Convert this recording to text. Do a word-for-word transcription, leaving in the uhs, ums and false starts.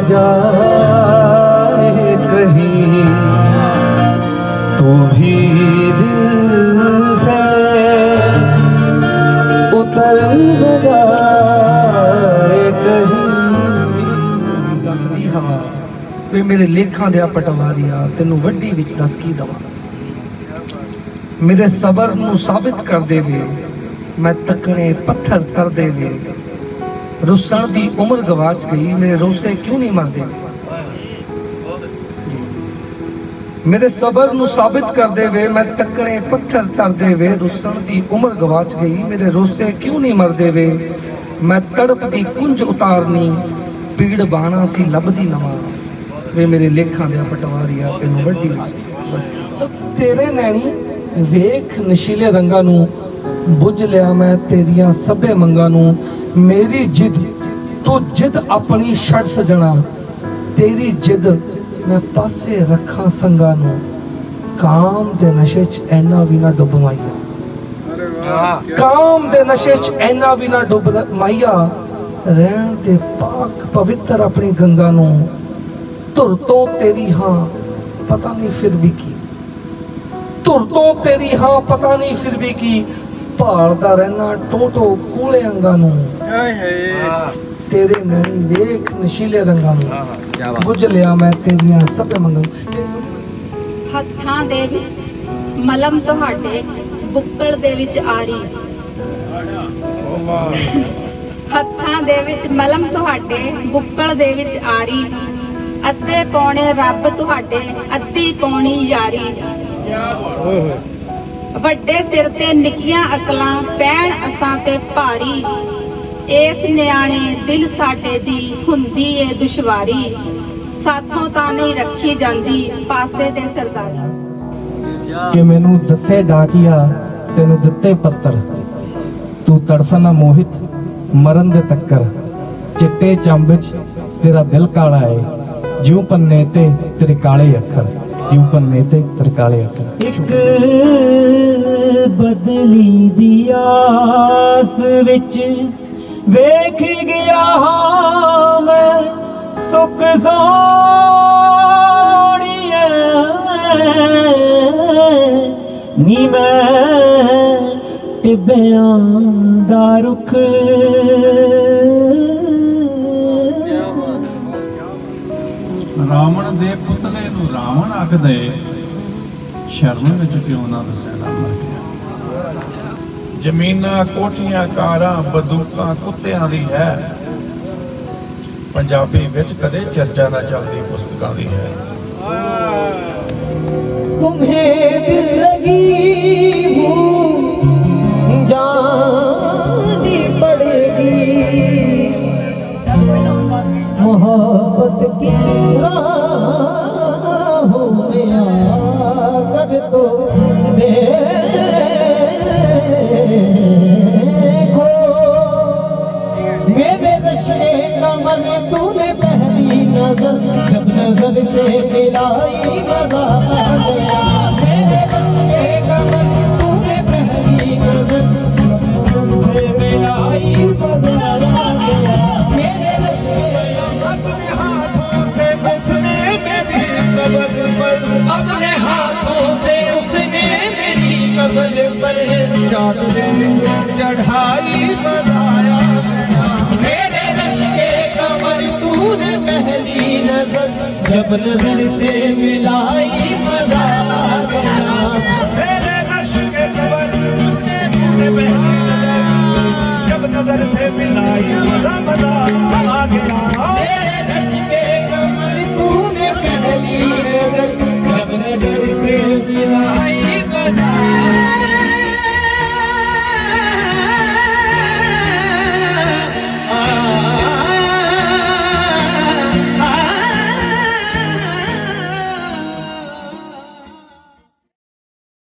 जाए कहीं तो भी दिल से उतर न जाए कहीं। दसदी हवा वे मेरे लेखा दिया पटवारिया तेनू वड्डी विच दस की दवा। मेरे सबर नू साबित कर देवे मैं तकने पत्थर कर देवे। रुसन दी उम्र गवाच गई मेरे रोसे क्यों नहीं मरदे। मेरे सबर नू साबित कर देवे मैं तकने पत्थर तर देवे। रुसन दी उम्र गवाच गई मेरे रोसे क्यों नहीं मरदे वे। मैं तड़प दी कुंज उतारनी पीड़ बाणा सी लभदी नवा। वे मेरे लेखा दिया पटवारिया तेनू वड्डी विच बस। तेरे नैनी वेख नशीले रंगा नू बुझ लिया मैं तेरिया सभे मंगा नू। मेरी जिद तू जिद अपनी छड़ सजना। तेरी जिद मैं पासे रखा संगा नू। काम दे नशे च ऐना भी ना डुब माइया। काम दे नशे च ऐना भी ना डुब माइया। रहन दे पाक पवित्र अपनी गंगा नू। धुर तो तेरी हाँ पता नहीं फिर भी की। धुर तो तेरी हाँ पता नहीं फिर भी की। भालदा रहना टोटो कूले अंगा नू। तेरे नैनी वेख नशीले रंगा नू बुझ लिया मैं तेरियां सब मंगल। हत्थां दे विच मलम तुहाडे बुक्कल दे विच आरी। हत्थां दे विच मलम तुहाडे बुक्कल दे विच आरी। अद्धे पौने रब तुहाडे अद्धी पौनी यारी। ਵੱਡੇ सिर ते निक्कियां अकलां पैण असां ते भारी। इस न्याणे दिल साडे दी हुंदी ए दुश्वारी। साथों तां नहीं रखी जांदी पासे ते सरदारी। कि मैनू दसे डाकिया तेनू दिते पत्थर। तू तड़फना मोहित मरन दे तक्कर। चिट्टे चंब च तेरा दिल काला है। ज्यों पन्ने ते तेरे काले अखर। ज्यों पन्ने ते तेरे काले अखर। एक बदली दी आस विच वेख गया हाँ मैं सुख सोहणिए। नी मैं टिब्बियां दा रुख रावण दे पुतले नू रावण आखदे। शर्म विच क्यों ना दसना मर गया। जमीना कोठियां कारां बंदूकां कुत्तियां दी है। पंजाबी विच कदे चर्चा ना चलती पुस्तकां दी है। तुम्हें दिल लगी हूँ जानी पड़ेगी। मोहब्बत की राहों में आकर तो देखो। मेरे नशे का मन तूने पहली नजर जब नजर से मिलाई मजा आ गया। मेरे नशे का मन तूने पहली नजर से मिलाई मजा आ गया। मेरे नशे अपने हाथों से उसने मेरी कब्र पर। अपने हाथों से उसने मेरी कब्र पर चादरें चढ़ाई बजाया गया। मेरे नशे कमर तूने पहली नजर जब नजर से मिलाई मजा आ गया। मेरे नशे कमर तूने पहली नजर जब नजर से मिलाई मजा मजा आ गया। मेरे नशे